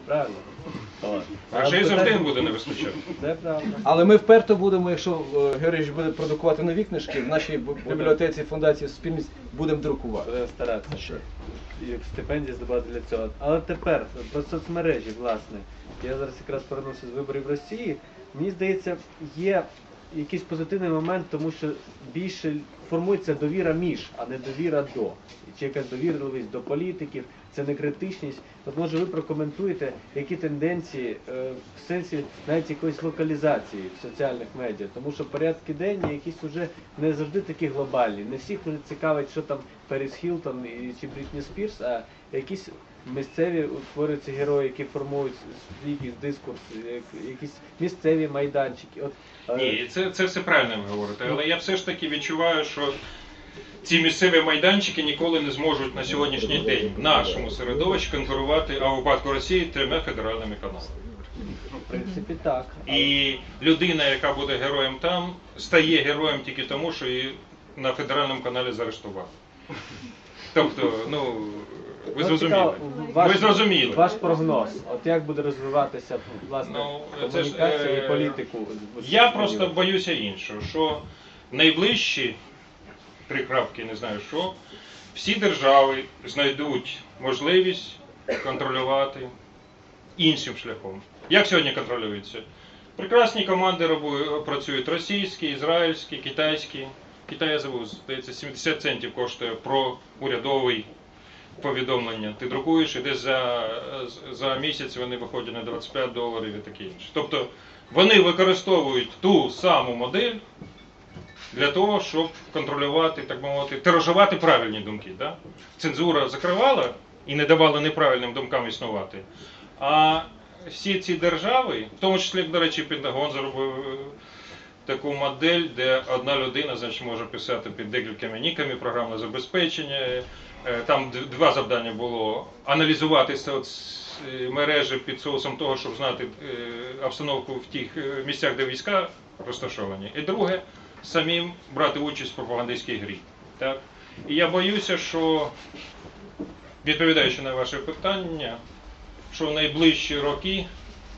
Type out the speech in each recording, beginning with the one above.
правильно? А ще й завжди буде не вистачати. Це правда. Але ми вперто будемо, якщо Георгійович буде продукувати нові книжки, в нашій бібліотеці Фундації Суспільність будемо друкувати. Будемо старатися. Як стипендії здобувати для цього. Але тепер про соцмережі, власне. Я зараз якраз повернувся з виборів в Росії. Мені здається, є якийсь позитивний момент, тому що більше формується довіра між, а не довіра до. Чи якась довірливість до політиків, це не критичність. От може ви прокоментуєте, які тенденції в сенсі навіть якоїсь локалізації в соціальних медіа, тому що порядки денні якісь вже не завжди такі глобальні. Не всіх вже цікавить, що там Періс Хілтон чи Брітні Спірс, а якісь місцеві утворюються герої, які формують свій якийсь дискурс, якісь місцеві майданчики. Ні, це все правильно ви говорите, але я все ж таки відчуваю, що ці місцеві майданчики ніколи не зможуть на сьогоднішній день в нашому середовищі конкурувати, а у випадку Росії 3 федеральними каналами. В принципі, так. І людина, яка буде героєм там, стає героєм тільки тому, що її на федеральному каналі заарештували. Тобто, ви зрозуміли. Ви зрозуміли. Ваш прогноз, от як буде розвиватися, власне, комунікація і політику? Я просто боюся іншого, що найближчі 3 крапки, не знаю що, всі держави знайдуть можливість контролювати іншим шляхом. Як сьогодні контролюється? Прекрасні команди працюють російські, ізраїльські, китайські. Китай, я забув, здається, 70 центів коштує про урядовий повідомлення. Ти друкуєш і десь за місяць вони виходять на $25 і таке інше. Тобто вони використовують ту саму модель для того, щоб контролювати, так би мовити, тиражувати правильні думки. Да? Цензура закривала і не давала неправильним думкам існувати. А всі ці держави, в тому числі, до речі, Пентагон зробив таку модель, де одна людина, значить, може писати під декількома ніками програмне забезпечення. Там 2 завдання було: аналізувати мережі під соусом того, щоб знати обстановку в тих місцях, де війська розташовані. І друге, самим брати участь в пропагандистській грі. Так? І я боюся, що, відповідаючи на ваше питання, що в найближчі роки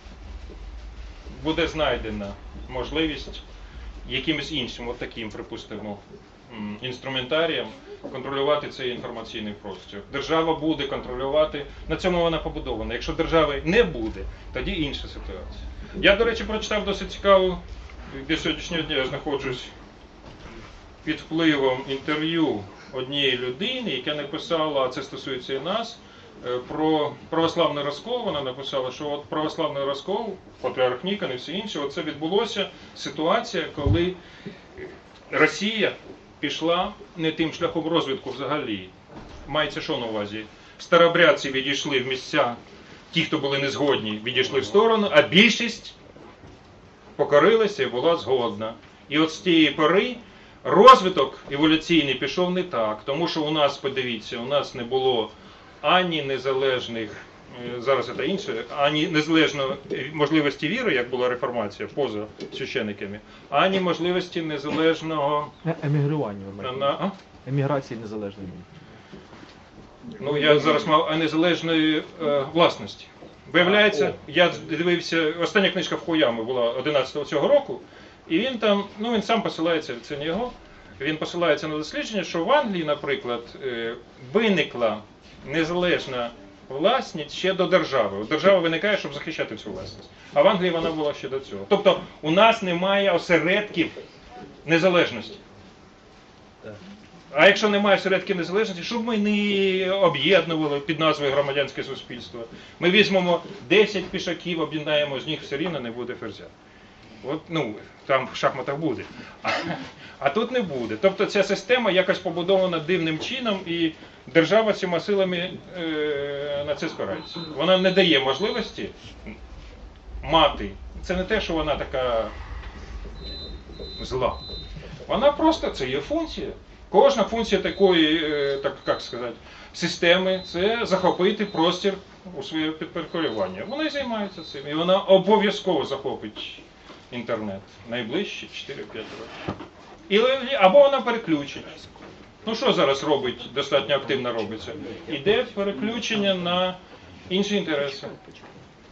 буде знайдена можливість якимось іншим, от таким, припустимо, інструментарієм контролювати цей інформаційний простір. Держава буде контролювати, на цьому вона побудована. Якщо держави не буде, тоді інша ситуація. Я, до речі, прочитав досить цікаву, до сьогоднішнього дня я знаходжусь під впливом інтерв'ю однієї людини, яка написала, а це стосується і нас, про православний розкол. Вона написала, що от православний розкол, патріарх Нікон і все інше, це відбулося ситуація, коли Росія пішла не тим шляхом розвитку взагалі. Мається що на увазі? Старобрядці відійшли в місця, ті, хто були не згодні, відійшли в сторону, а більшість покорилася і була згодна. І от з тієї пори розвиток еволюційний пішов не так, тому що у нас, подивіться, у нас не було ані незалежних, зараз це інше, ані незалежної можливості віри, як була реформація поза священиками, ані можливості незалежного емігрування. Еміграції незалежної. Я зараз мав незалежної власності. Виявляється, я дивився, остання книжка в Хуями була 11-го цього року, і він там, він сам посилається, це не його, він посилається на дослідження, що в Англії, наприклад, виникла незалежна власність ще до держави. Держава виникає, щоб захищати цю власність. А в Англії вона була ще до цього. Тобто у нас немає осередків незалежності. А якщо немає осередків незалежності, щоб ми не об'єднували під назвою громадянське суспільство. Ми візьмемо 10 пішаків, об'єднаємо, з них все рівно не буде ферзя. От, там в шахматах буде. А тут не буде. Тобто ця система якось побудована дивним чином, і держава цими силами на це спирається. Вона не дає можливості мати. Це не те, що вона така зла. Вона просто, це є функція. Кожна функція такої, системи – це захопити простір у своє підпорядкування. Вона і займається цим. І вона обов'язково захопить інтернет найближчі 4-5 років. Або вона переключить. Що зараз робить, достатньо активно робиться? Іде переключення на інші інтереси.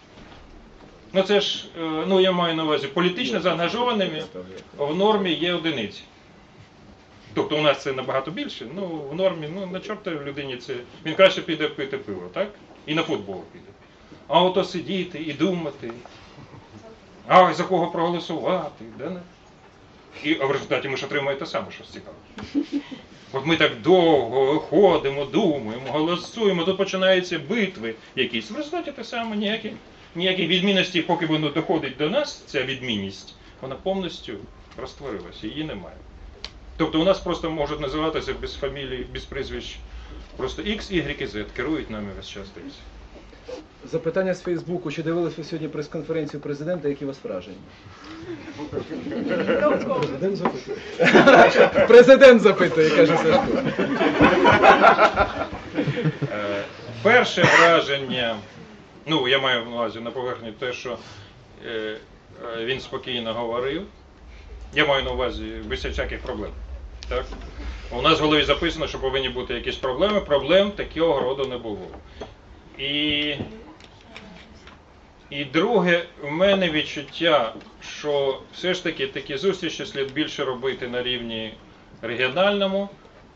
Ну це ж, я маю на увазі, політично заангажованими в нормі є одиниці. Тобто у нас це набагато більше, в нормі, на чорта в людині це, він краще піде пити пиво, так? І на футбол піде. А ото сидіти і думати, а за кого проголосувати, да? А в результаті ми ж отримаємо те саме, щось цікаве. От ми так довго ходимо, думаємо, голосуємо, тут починаються битви якісь. В результаті те саме, ніяких відмінностей, поки воно доходить до нас, ця відмінність, вона повністю розтворилася, її немає. Тобто у нас просто можуть називатися без фамілій, без прізвищ, просто X, Y і Z, керують нами весь час. Запитання з Фейсбуку. Чи дивились ви сьогодні прес-конференцію президента, які у вас враження? Президент запитує. Президент запитує, каже Сашко. Перше враження, я маю на увазі на поверхні те, що він спокійно говорив. Я маю на увазі без всяких проблем. Так? У нас в голові записано, що повинні бути якісь проблеми. Проблем такого роду не було. І друге, в мене відчуття, що все ж таки такі зустрічі слід більше робити на рівні регіональному,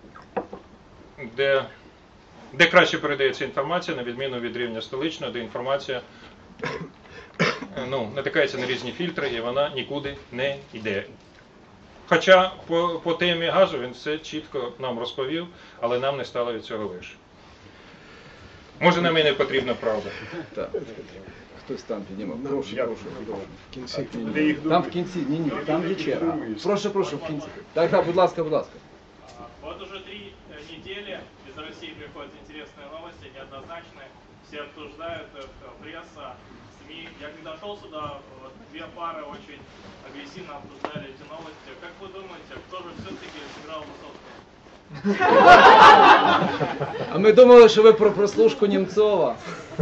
де краще передається інформація, на відміну від рівня столичного, де інформація натикається на різні фільтри і вона нікуди не йде. Хоча по темі газу він все чітко нам розповів, але нам не стало від цього лише. Може, нам і не потрібна правда. Так. Хтось там піднімав. Прошу. В кінці. Там в кінці, ні, там є черга. Прошу, в кінці. Так, будь ласка. Вот уже 3 недели из России приходят интересные новости, неоднозначные. Все обсуждают их, пресса, СМИ. Я когда шел сюда, вот, 2 пары очень агрессивно обсуждали эти новости. Как вы думаете, кто же все-таки сыграл Высоцкого? А ми думали, що ви про прослушку Німцова.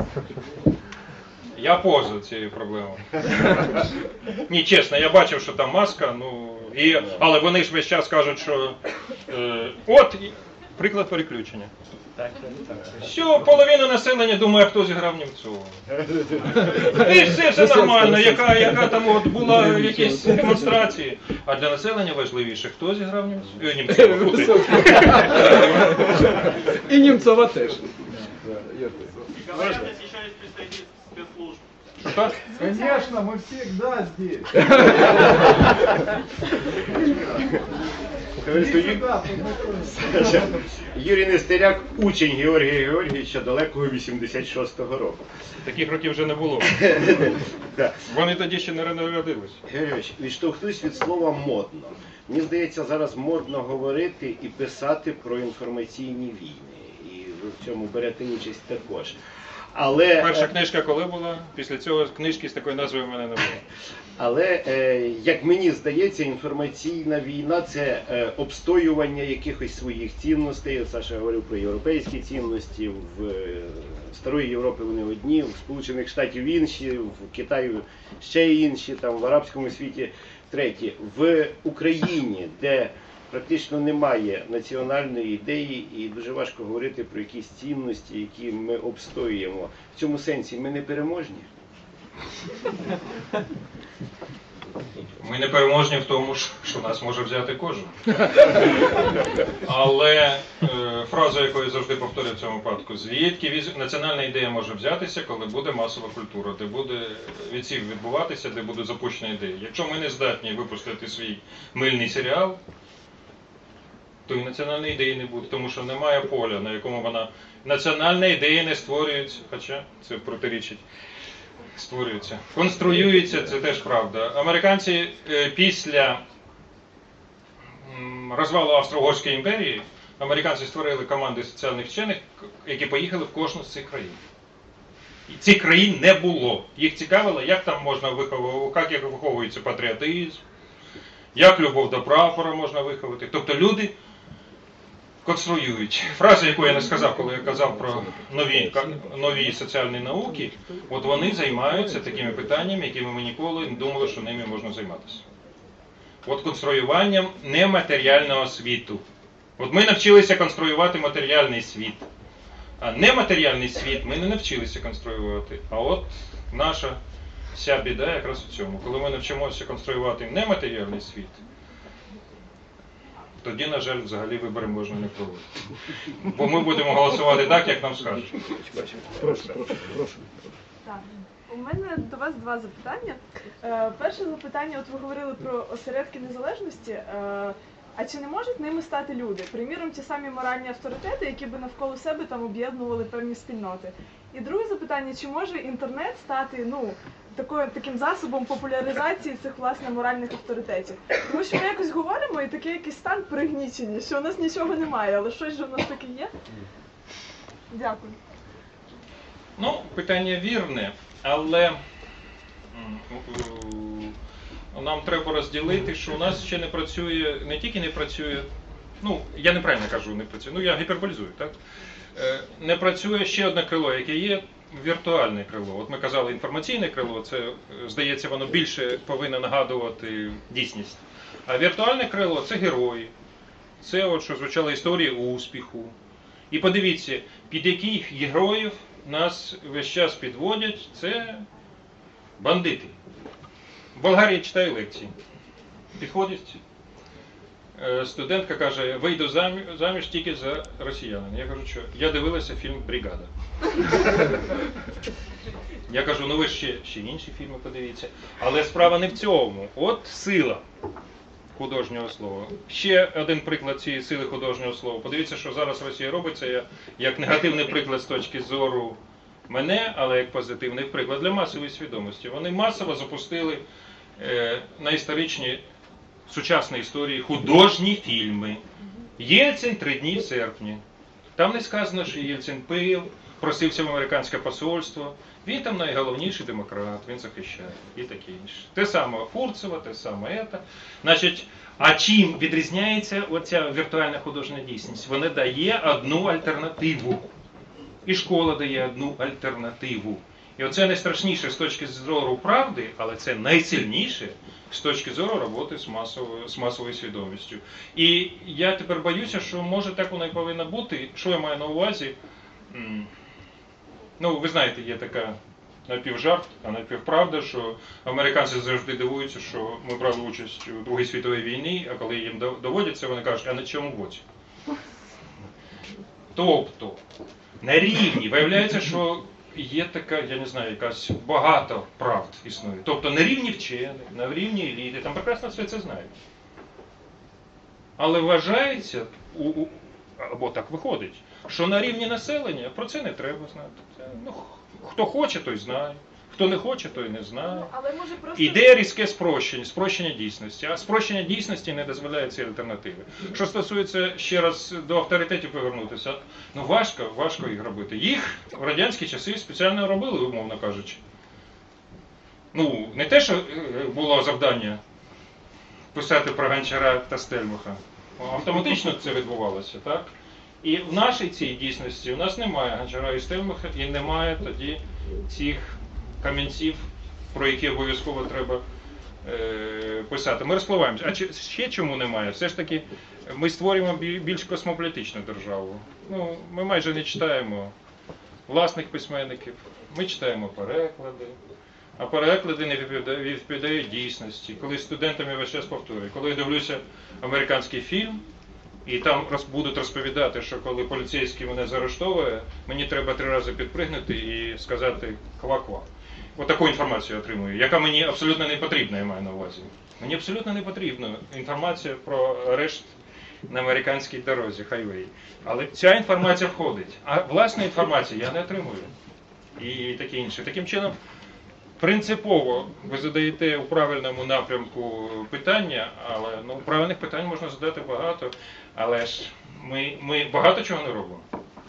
Я поза цією проблемою. Ні, чесно, я бачив, що там маска, але вони ж весь час кажуть, що приклад переключення. Все, половина населення думає, хто зіграв Німцова. І все нормально, яка там була якісь демонстрації. А для населення важливіше, хто зіграв Німцова. І Німцова теж. Говорят, здесь еще есть представитель спецслужб. Что? Конечно, мы всегда здесь. Юрій Нестеряк, учень Георгія Георгійовича далекого 86-го року. Таких років вже не було. Вони тоді ще не народились. Георгійович, відштовхнусь від слова «модно». Мені здається, зараз модно говорити і писати про інформаційні війни. І ви в цьому берете участь також. Але... Перша книжка коли була? Після цього книжки з такою назвою в мене не було. Але, як мені здається, інформаційна війна – це обстоювання якихось своїх цінностей. Саша говорив про європейські цінності, в Старої Європи вони одні, в Сполучених Штатів інші, в Китаю ще інші, там в арабському світі треті. В Україні, де практично немає національної ідеї і дуже важко говорити про якісь цінності, які ми обстоюємо. В цьому сенсі ми не переможні. Ми не переможні в тому, що нас може взяти кожен. Але фраза, яку я завжди повторюю в цьому випадку, звідки національна ідея може взятися, коли буде масова культура, де буде відсів відбуватися, де буде запущена ідея. Якщо ми не здатні випустити свій мильний серіал, то і національної ідеї не буде, тому що немає поля, на якому вона... Національна ідея не створюється, хоча це протирічить. Створюється. Конструюється, це теж правда. Американці після розвалу Австро-Угорської імперії, американці створили команди соціальних вчених, які поїхали в кожну з цих країн. І цих країн не було. Їх цікавило, як там можна виховувати, як виховується патріотизм, як любов до прапора можна виховати. Тобто люди конструюють. Фраза, яку я не сказав, коли я казав про нові соціальні науки, от вони займаються такими питаннями, якими ми ніколи не думали, що ними можна займатися. От конструюванням нематеріального світу. От ми навчилися конструювати матеріальний світ. А нематеріальний світ ми не навчилися конструювати. А от наша вся біда якраз у цьому. Коли ми навчимося конструювати нематеріальний світ, тоді, на жаль, взагалі вибори можна не проводити. Бо ми будемо голосувати так, як нам скажуть. Прошу. Так. У мене до вас два запитання. Перше запитання, от ви говорили про осередки незалежності. А чи не можуть ними стати люди? Приміром, ті самі моральні авторитети, які би навколо себе там об'єднували певні спільноти. І друге запитання, чи може інтернет стати, таким засобом популяризації цих, власне, моральних авторитетів? Тому що ми якось говоримо, і такий якийсь стан пригнічення, що у нас нічого немає, але щось же у нас таке є. Дякую. Питання вірне, але нам треба розділити, що у нас ще не працює, не тільки не працює, я неправильно кажу, не працює, я гіперболізую, так? Не працює ще одне крило, яке є віртуальне крило. От ми казали, інформаційне крило, це, здається, воно більше повинно нагадувати дійсність. А віртуальне крило – це герої. Це, от, що звучало, історії успіху. І подивіться, під яких героїв нас весь час підводять, це бандити. В Болгарії читаю лекції. Підходить студентка, каже, вийду заміж тільки за росіянина. Я кажу, що я дивилася фільм «Бригада». Я кажу, ви ще інші фільми подивіться. Але справа не в цьому. От сила художнього слова. Ще один приклад цієї сили художнього слова. Подивіться, що зараз Росія робить. Це як негативний приклад з точки зору мене, але як позитивний приклад для масової свідомості. Вони масово запустили на історичні сучасної історії художні фільми. Єльцин 3 дні в серпні. Там не сказано, що Єльцин пив, просився в американське посольство. Він там найголовніший демократ, він захищає і таке інше. Те саме Фурцева, те саме це. Значить, а чим відрізняється оця віртуальна художня дійсність? Вона дає одну альтернативу. І школа дає одну альтернативу. І оце найстрашніше з точки зору правди, але це найсильніше з точки зору роботи з масовою свідомістю. І я тепер боюся, що може так воно і повинно бути. Що я маю на увазі? Ви знаєте, є така напівжарт, а напівправда, що американці завжди дивуються, що ми брали участь у Другій світовій війні, а коли їм доводиться, вони кажуть, а на чому боці? Тобто, на рівні, виявляється, що є така, я не знаю, якась багато правд існує. Тобто на рівні вчених, на рівні еліти, там прекрасно все це знають. Але вважається, або так виходить, що на рівні населення про це не треба знати. Хто хоче, той знає. Хто не хоче, той не знає. Але може просто... Ідея різке спрощення дійсності, а спрощення дійсності не дозволяє ці альтернативи. Що стосується, ще раз до авторитетів повернутися, важко їх робити. Їх в радянські часи спеціально робили, умовно кажучи. Не те, що було завдання писати про Гончара та Стельмаха. Автоматично це відбувалося, так? І в нашій цій дійсності у нас немає Гончара і Стельмаха, і немає тоді цих камінців, про які обов'язково треба писати. Ми розпливаємося. А ще чому немає? Все ж таки, ми створюємо більш космополітичну державу. Ми майже не читаємо власних письменників, ми читаємо переклади. А переклади не відповідають дійсності. Коли студентам я весь час повторюю, коли я дивлюся американський фільм, і там будуть розповідати, що коли поліцейський мене заарештовує, мені треба 3 рази підпригнути і сказати ква-ква. Таку інформацію я отримую, яка мені абсолютно не потрібна, я маю на увазі. Мені абсолютно не потрібна інформація про арешт на американській дорозі, хайвей. Але ця інформація входить. А власної інформації я не отримую. І таке інше. Таким чином, принципово ви задаєте у правильному напрямку питання, але правильних питань можна задати багато, але ж ми багато чого не робимо.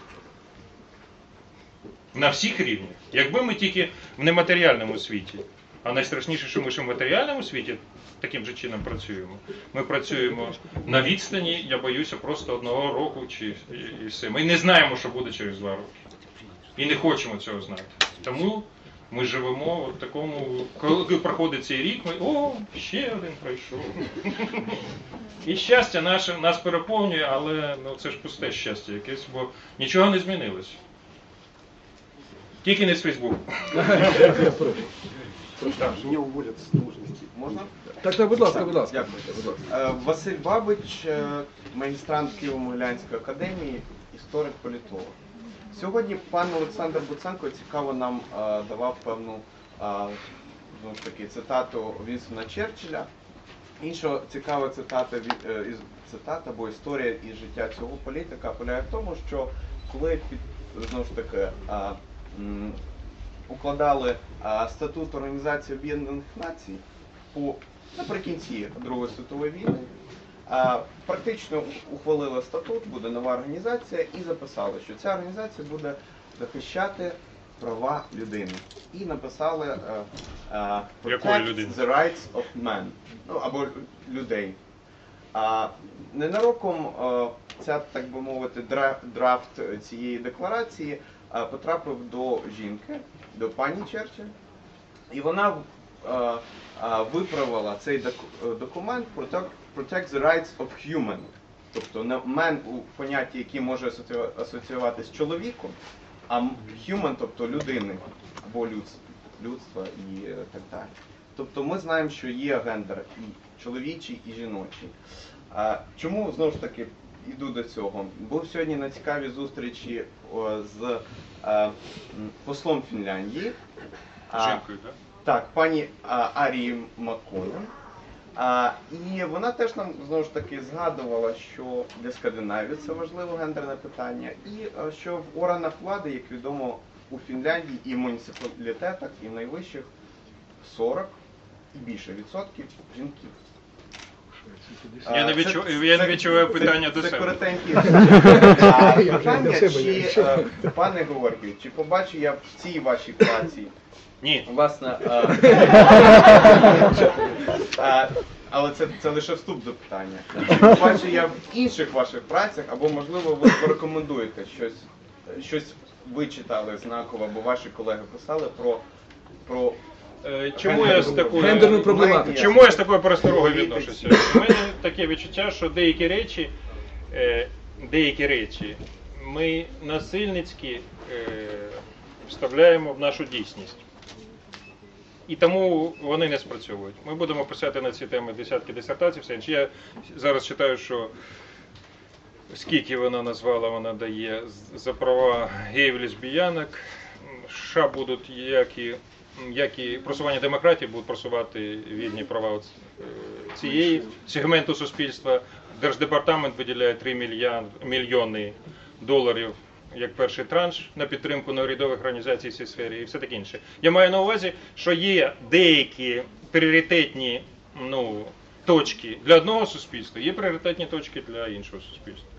На всіх рівнях. Якби ми тільки в нематеріальному світі, а найстрашніше, що ми ще в матеріальному світі таким же чином працюємо. Ми працюємо на відстані, я боюся, просто 1 року і все. Ми не знаємо, що буде через 2 роки. І не хочемо цього знати. Тому ми живемо в такому, коли проходить цей рік, ще один пройшов. І щастя нас переповнює, але це ж пусте щастя якесь, бо нічого не змінилось. Тільки не з Фейсбуку. Меня уволят с должности. Можна? Так, будь ласка, будь ласка. Дякую, будь ласка. Василь Бабич, магістрант Києво-Могилянської академії, історик-політолог. Сьогодні пан Олександр Буценко цікаво нам давав певну знову ж таки, цитату Вінстона Черчилля. Інша цікава цитата або історія із життя цього політика полягає в тому, що коли знову ж таки укладали статут Організації Об'єднаних Націй наприкінці Другої світової війни, практично ухвалили статут, буде нова організація і записали, що ця організація буде захищати права людини. І написали Protect the Rights of Men, або людей. Ненароком ця, так би мовити, драфт цієї декларації потрапив до жінки, до пані Черчилль, і вона виправила цей документ Protect the Rights of Human, тобто man у понятті, яке може асоціюватися з чоловіком, а human, тобто людини, або людства і так далі. Тобто ми знаємо, що є гендер і чоловічий, і жіночий. Чому, знову ж таки, йду до цього? Був сьогодні на цікавій зустрічі з послом Фінляндії. Жінкою, так? Так, пані Арії Макконен. І вона теж нам, знову ж таки, згадувала, що для Скандинавії це важливе гендерне питання, і що в органах влади, як відомо, у Фінляндії і в муніципалітетах, і в найвищих 40 і більше відсотків жінків. Я не відчуваю питання до себе. Це коротенькі питання, чи, пане Георгію, чи побачу я в цій вашій праці? Ні. Власне, але це лише вступ до питання. Чи бачу я в інших ваших працях, або, можливо, ви порекомендуєте щось ви читали знаково, або ваші колеги писали про Чому я з такою гендерну проблематику? Чому я з такою пересторогою відношуся? У мене таке відчуття, що деякі речі ми насильницьки вставляємо в нашу дійсність. І тому вони не спрацьовують. Ми будемо писати на ці теми десятки дисертацій, все інше. Я зараз читаю, що скільки вона назвала, вона дає за права геїв, лесбіянок. США будуть, як і просування демократії, будуть просувати вільні права цієї сегменту суспільства. Держдепартамент виділяє 3 мільйони доларів як перший транш на підтримку неурядових організацій в цій сфері і все таке інше. Я маю на увазі, що є деякі пріоритетні точки для одного суспільства, є пріоритетні точки для іншого суспільства.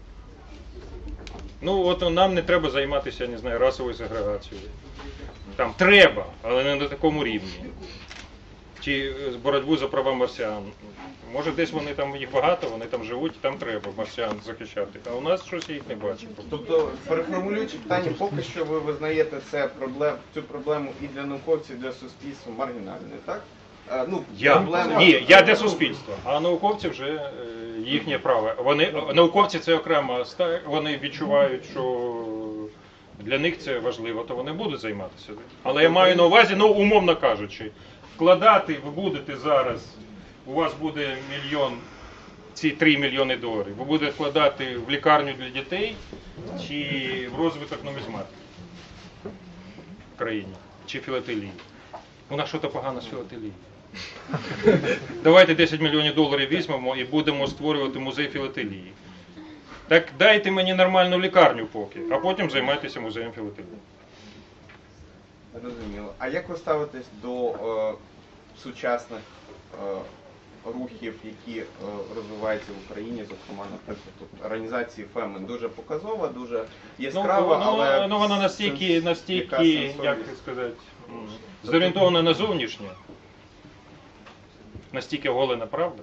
От нам не треба займатися, не знаю, расовою сегрегацією. Там треба, але не на такому рівні. Чи боротьбу за права марсіан. Може десь вони там, їх багато, вони там живуть, там треба марсіан захищати. А у нас щось я їх не бачу. Тобто, переформулюючи питання, поки що ви визнаєте цю проблему і для науковців, і для суспільства маргінальною, так? Ні, я для суспільства, а науковці вже їхнє право. Науковці це окремо, вони відчувають, що для них це важливо, то вони будуть займатися. Але я маю на увазі, умовно кажучи, вкладати ви будете зараз, у вас буде ці 3 мільйони доларів, ви будете вкладати в лікарню для дітей чи в розвиток нумізматики в країні, чи філателії. У нас щось погано з філателією. Давайте 10 мільйонів доларів візьмемо і будемо створювати музей філателії. Так дайте мені нормальну лікарню поки, а потім займайтеся музеєм філателії. Розуміло. А як ви ставитесь до сучасних рухів, які розвиваються в Україні, зокрема, наприклад, тут організації Фемен дуже показова, дуже яскрава, але вона настільки, як сказати, зорієнтована на зовнішнє, настільки голена правда,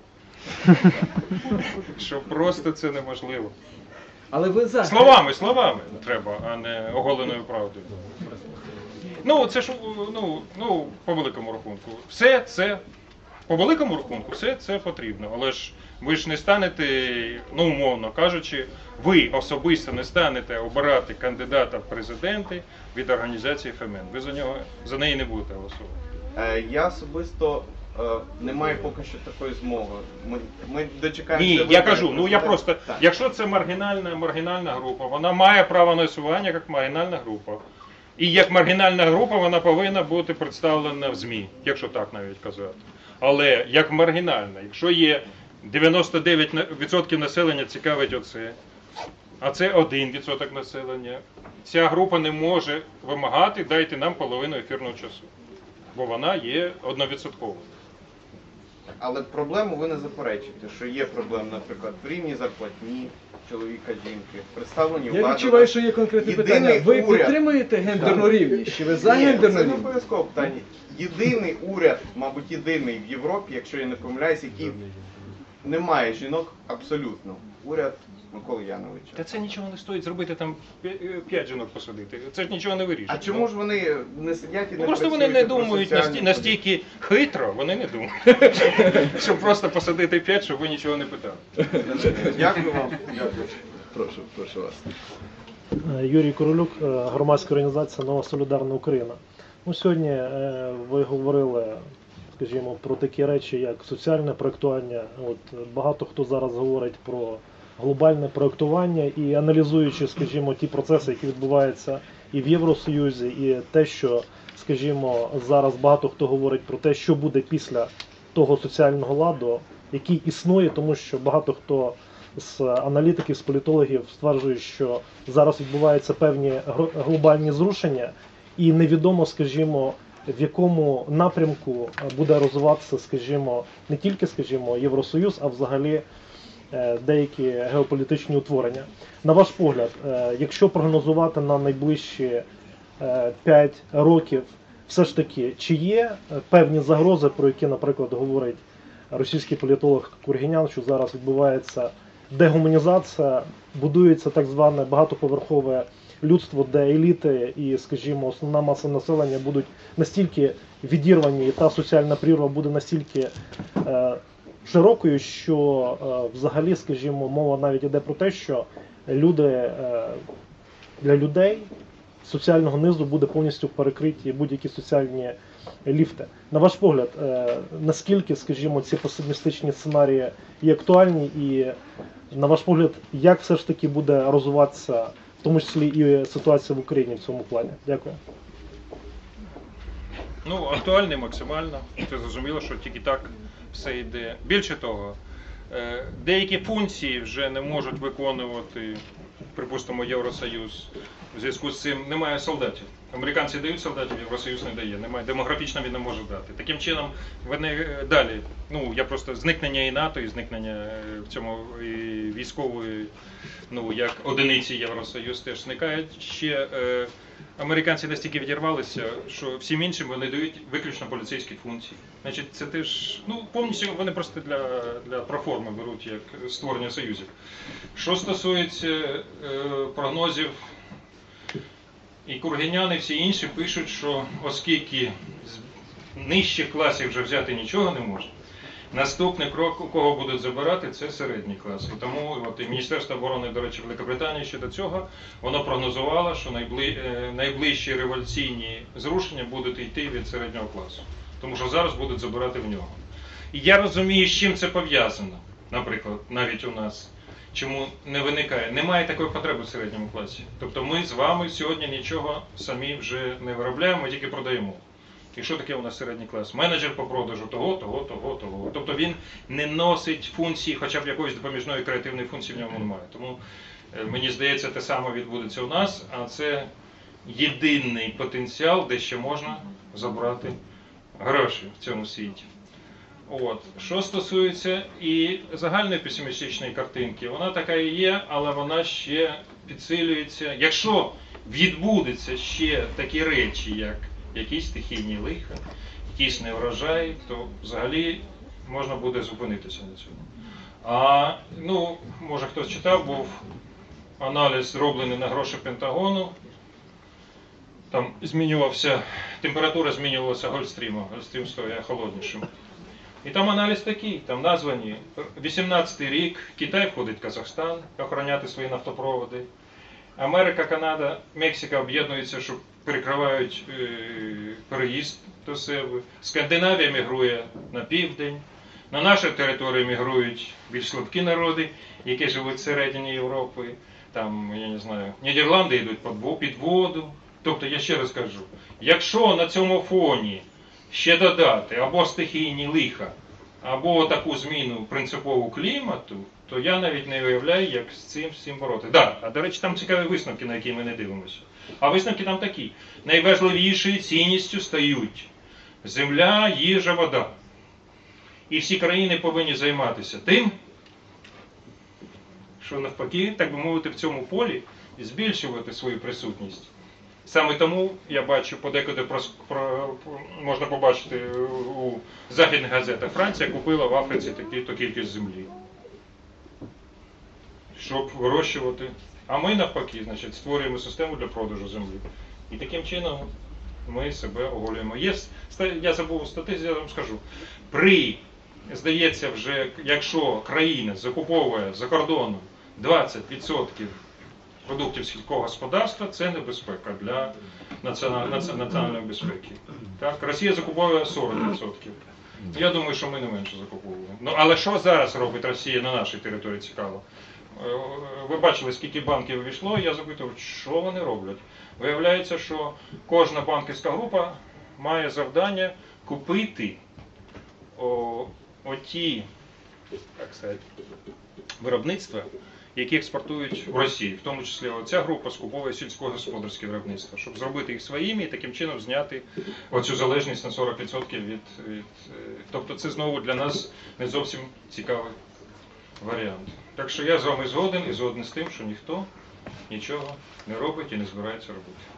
що просто це неможливо. Але ви за. Словами треба, а не оголеною правдою. Це ж, по великому рахунку. Все це По великому рахунку все це потрібно, але ж ви ж не станете, ну умовно кажучи, ви особисто не станете обирати кандидата в президенти від організації ФМН. Ви за неї не будете голосувати. Я особисто не маю поки що такої змоги. Ми дочекаємося. Ні, я кажу, ну я президента. просто, Так. якщо це маргінальна група, вона має право на існування як маргінальна група. І як маргінальна група вона повинна бути представлена в ЗМІ, якщо так навіть казати. Але як маргінальна, якщо є 99% населення цікавить оце, а це 1% населення, ця група не може вимагати, дайте нам половину ефірного часу, бо вона є 1%. Але проблему ви не заперечуєте, що є проблема, наприклад, в рівні зарплатні чоловіка, жінки, представлені Я влади. відчуваю, що є конкретне питання. Єдиний Ви уряд. підтримуєте гендерну рівність? Чи ви за Ні, гендерну це не рівність? обов'язково питання. Єдиний уряд, мабуть, єдиний в Європі, якщо я не помиляюсь, який не має жінок абсолютно. Уряд Миколи Яновича. Та це нічого не стоїть зробити там 5 жінок посадити. Це ж нічого не вирішить. А чому ж вони не сидять і не Ну, просто працюють вони не про думають соціальну настільки хитро, вони не думають, щоб просто посадити 5, щоб ви нічого не питали. політику? Дякую вам. Дякую. Прошу вас. Юрій Королюк, громадська організація «Нова Солідарна Україна». Ну, сьогодні ви говорили, скажімо, про такі речі, як соціальне проєктування. От, багато хто зараз говорить про глобальне проєктування і аналізуючи, скажімо, ті процеси, які відбуваються і в Євросоюзі, і те, що, скажімо, зараз багато хто говорить про те, що буде після того соціального ладу, який існує, тому що багато хто з аналітиків, з політологів стверджує, що зараз відбуваються певні глобальні зрушення, і невідомо, скажімо, в якому напрямку буде розвиватися, скажімо, не тільки, скажімо, Євросоюз, а взагалі деякі геополітичні утворення. На ваш погляд, якщо прогнозувати на найближчі 5 років, все ж таки, чи є певні загрози, про які, наприклад, говорить російський політолог Кургінян, що зараз відбувається дегуманізація, будується так зване багатоповерхове людство, де еліти і, скажімо, основна маса населення будуть настільки відірвані, і та соціальна прірва буде настільки широкою, що взагалі, скажімо, мова навіть йде про те, що люди, для людей соціального низу буде повністю перекриті будь-які соціальні ліфти. На ваш погляд, наскільки, скажімо, ці песимістичні сценарії є актуальні і, на ваш погляд, як все ж таки буде розвиватися, в тому числі і ситуація в Україні в цьому плані? Дякую. Ну, актуальний максимально. Це зрозуміло, що тільки так все йде. Більше того, деякі функції вже не можуть виконувати, припустимо, Євросоюз. В зв'язку з цим немає солдатів. Американці дають солдатів, Євросоюз не дає. Немає. Демографічно він не може дати. Таким чином, вони далі, ну, я просто зникнення і НАТО, і зникнення в цьому і військової, ну, як одиниці Євросоюз теж зникають. Ще американці настільки відірвалися, що всім іншим вони дають виключно поліцейські функції. Значить, це теж, ну, повністю вони просто для проформи беруть як створення союзів. Що стосується прогнозів, і Кургінян, і всі інші пишуть, що оскільки з нижчих класів вже взяти нічого не можна, наступний крок, у кого будуть забирати, це середній клас. І тому от, і Міністерство оборони, до речі, Великобританії щодо цього, воно прогнозувало, що найближчі революційні зрушення будуть йти від середнього класу. Тому що зараз будуть забирати в нього. І я розумію, з чим це пов'язано, наприклад, навіть у нас. Чому не виникає? Немає такої потреби в середньому класі. Тобто ми з вами сьогодні нічого самі вже не виробляємо, ми тільки продаємо. І що таке у нас середній клас? Менеджер по продажу того. Тобто він не носить функції, хоча б якоїсь допоміжної креативної функції в ньому немає. Тому мені здається, те саме відбудеться у нас, а це єдиний потенціал, де ще можна забрати гроші в цьому світі. От. Що стосується і загальної песимістичної картинки, вона така і є, але вона ще підсилюється. Якщо відбудеться ще такі речі, як якісь стихійні лиха, якісь неврожаї, то взагалі можна буде зупинитися на цьому. А, ну, може хтось читав, був аналіз зроблений на гроші Пентагону, там змінювався, температура змінювалася Гольфстріму, Гольфстрім стає холоднішим. І там аналіз такий, там названі 18-й рік, Китай входить в Казахстан, охороняти свої нафтопроводи. Америка, Канада, Мексика об'єднуються, що перекривають переїзд до себе. Скандинавія мігрує на південь. На нашу територію мігрують більш слабкі народи, які живуть всередині Європи. Там, я не знаю, Нідерланди йдуть під воду. Тобто, я ще раз кажу, якщо на цьому фоні ще додати або стихійні лиха, або таку зміну принципову клімату, то я навіть не уявляю, як з цим всім бороти. Да, а до речі, там цікаві висновки, на які ми не дивимося. А висновки там такі. Найважливішою цінністю стають земля, їжа, вода. І всі країни повинні займатися тим, що навпаки, так би мовити, в цьому полі збільшувати свою присутність. Саме тому я бачу, подекуди можна побачити у західних газетах, Франція купила в Африці таку кількість землі, щоб вирощувати. А ми навпаки, значить, створюємо систему для продажу землі. І таким чином ми себе оголюємо. Я забув статистику, я вам скажу. Здається, вже якщо країна закуповує за кордоном 20% продуктів сільського господарства, це небезпека для національної безпеки. Так? Росія закуповує 40%. Я думаю, що ми не менше закуповуємо. Ну, але що зараз робить Росія на нашій території, цікаво? Ви бачили, скільки банків увійшло, я запитав, що вони роблять. Виявляється, що кожна банківська група має завдання купити оті, так сказати, виробництва, які експортують в Росію. В тому числі ця група скуповує сільськогосподарське виробництво, щоб зробити їх своїми і таким чином зняти оцю залежність на 40% від... Тобто це знову для нас не зовсім цікавий варіант. Так що я з вами згоден і згоден з тим, що ніхто нічого не робить і не збирається робити.